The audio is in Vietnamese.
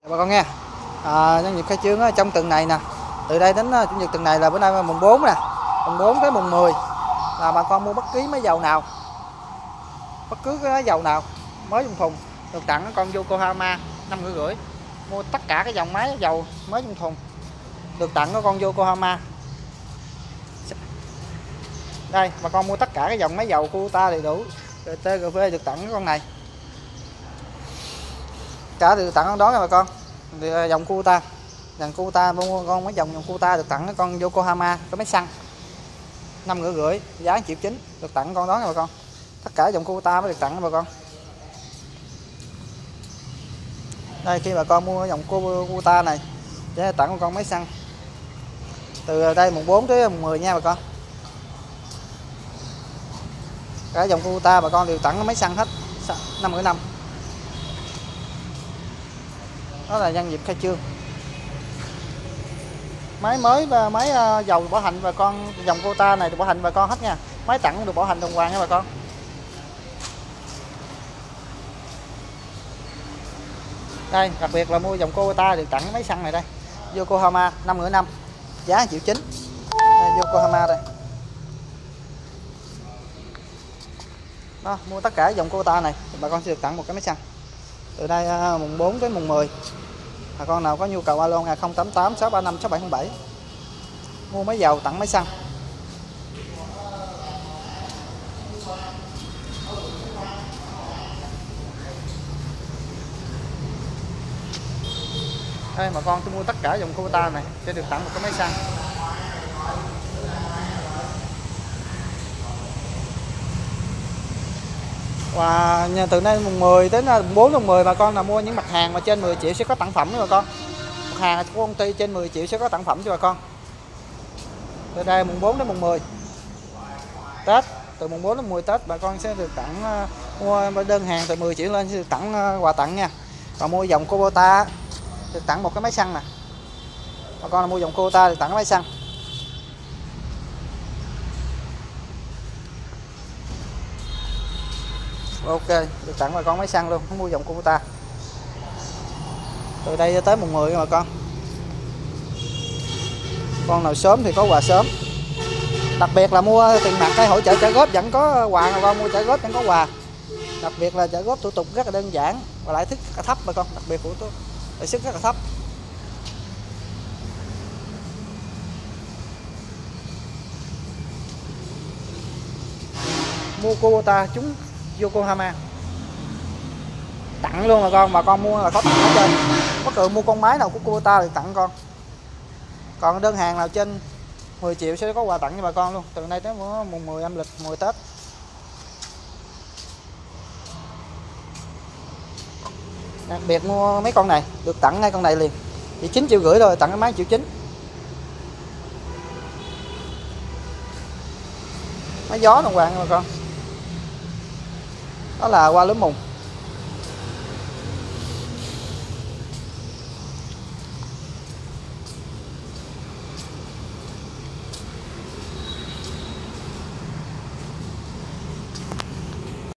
Bà con nghe, nhân dịp khai trương trong tuần này nè, từ đây đến chủ nhật tuần này là bữa nay mùng 4 nè, mùng 4 tới mùng 10 là bà con mua bất cứ máy dầu nào, bất cứ cái dầu nào mới trong thùng được tặng con Yokohama 5,5 rưỡi. Mua tất cả cái dòng máy dầu mới trong thùng được tặng con Yokohama. Đây, bà con mua tất cả cái dòng máy dầu Kubota đầy đủ, TGV được tặng con này. Cả được tặng con đó nha bà con. Dòng Kubota, mua con mấy dòng Kubota được tặng con Yokohama có máy xăng 5,5 rưỡi, giá 1,9 triệu được tặng con đó nha bà con. Tất cả dòng Kubota mới được tặng bà con. Đây, khi bà con mua dòng Kubota này để tặng con máy xăng từ đây mùng 4 tới mùng 10 nha bà con. Cả dòng Kubota bà con đều tặng máy xăng hết 5,5. Đó là nhân dịp khai trương. Máy mới và máy dầu bảo hành bà con, dòng Kubota này được bảo hành bà con hết nha. Máy tặng được bảo hành đồng hoàng nha bà con. Đây, đặc biệt là mua dòng Kubota được tặng máy xăng này đây. Yokohama 5,5, giá 1,9 triệu. Đây, Yokohama đây. Đó, mua tất cả dòng Kubota này thì bà con sẽ được tặng một cái máy xăng. Từ đây mùng 4 tới mùng 10. Bà con nào có nhu cầu alo 088 635 6707. Mua máy dầu tặng máy xăng. Đây, bà con tôi mua tất cả dòng Kubota này sẽ được tặng một cái máy xăng. Và từ nay mùng 10 đến mùng 4 đến mùng 10 bà con nào mua những mặt hàng mà trên 10 triệu sẽ có tặng phẩm đó bà con. Mặt hàng của công ty trên 10 triệu sẽ có tặng phẩm cho bà con. Từ đây mùng 4 đến mùng 10 Tết, từ mùng 4 đến 10 Tết bà con sẽ được tặng, mua đơn hàng từ 10 triệu lên sẽ được tặng quà tặng nha. Còn mua dòng Kubota được tặng một cái máy xăng nè. Bà con là mua dòng Kubota được tặng cái máy xăng. Ok, được tặng bà con máy xăng luôn, không mua dòng Kubota. Từ đây tới mùng 10 bà con. Con nào sớm thì có quà sớm. Đặc biệt là mua tiền mặt hay hỗ trợ trả góp vẫn có quà, bà con mua trả góp vẫn có quà. Đặc biệt là trả góp thủ tục rất là đơn giản và lãi suất rất là thấp bà con, đặc biệt của tôi lãi suất rất là thấp. Mua Kubota chúng Yokohama tặng luôn bà con mua là có tặng ở trên. Bất cứ mua con máy nào của Kubota thì tặng con. Còn đơn hàng nào trên 10 triệu sẽ có quà tặng cho bà con luôn. Từ nay tới mùng 10 âm lịch, 10 Tết. Đặc biệt mua mấy con này được tặng ngay con này liền, chỉ 9,5 triệu thôi, tặng cái máy 1,9 triệu. Máy gió đồng hoàng nha bà con. Đó là qua lưới mùng.